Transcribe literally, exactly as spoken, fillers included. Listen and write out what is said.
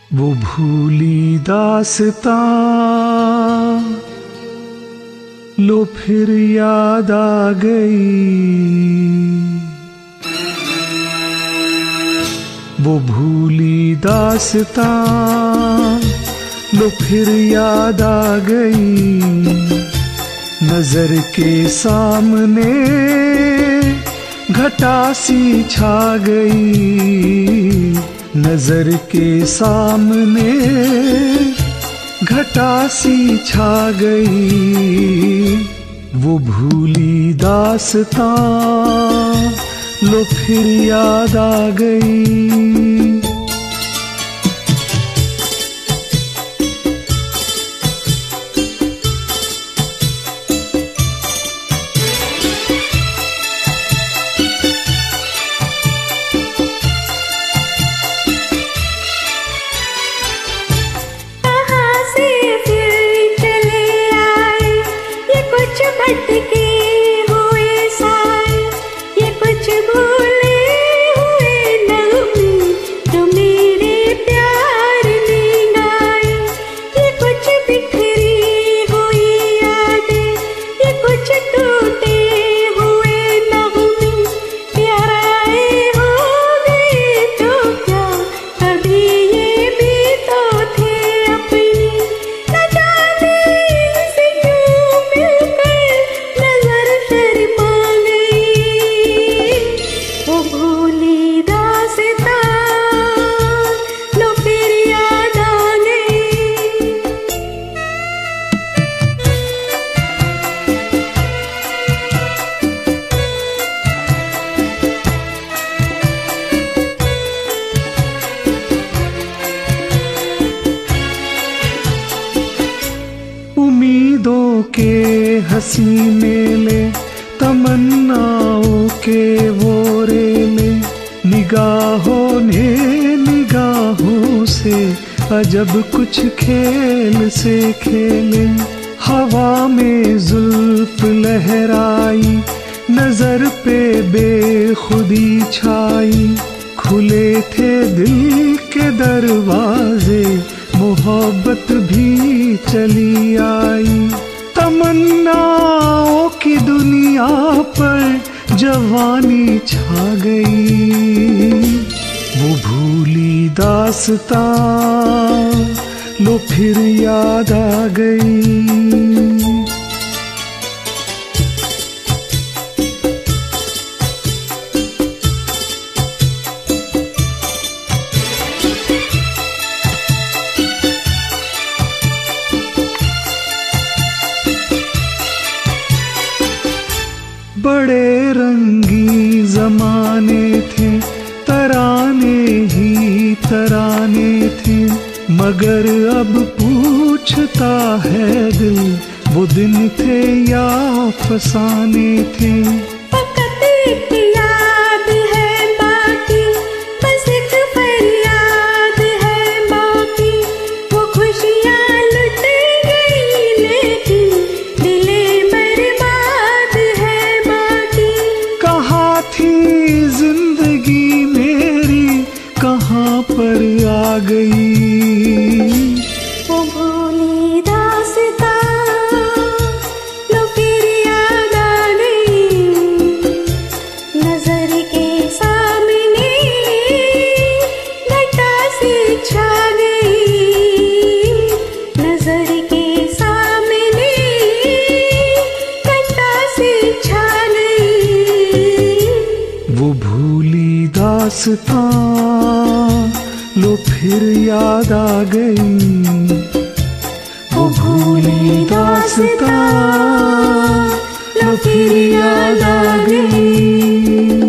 वो भूली दास्तां लो फिर याद आ गई। वो भूली दास्तां लो फिर याद आ गई। नजर के सामने घटा सी छा गई। नजर के सामने घटा सी छा गई। वो भूली दास्तां लो फिर याद आ गई। उम्मीदों के हंसी मेले, तमन्नाओं के वो रेले, निगाहों ने निगाहों से अजब कुछ खेल से खेले। हवा में जुल्फ लहराई, नजर पे बेखुदी छाई। खुले थे दिल के दरवाजे, मोहब्बत भी चली आई। तमन्नाओं की दुनिया पर जवानी छा गई। वो भूली दास्तां लो फिर याद आ गई। बड़े रंगी जमाने थे, तराने ही तराने थे, मगर अब पूछता है दिल, वो दिन थे या फसाने थे। फकत एक याद है बाकी, बस एक फरियाद है बाकी। वो खुशियाँ लुट गई लेकिन दिले बर्बाद है बाकी। कहाँ थी जिंदगी मेरी, कहाँ पर आ गई। वो भूली दास्तां लो फिर याद आ गई। नजर के सामने घटा सी छा गई। नजर के सामने घटा सी छा गई। वो भूली दास्तां लो फिर याद आ गई। वो भूली दास्तां लो फिर याद आ गई।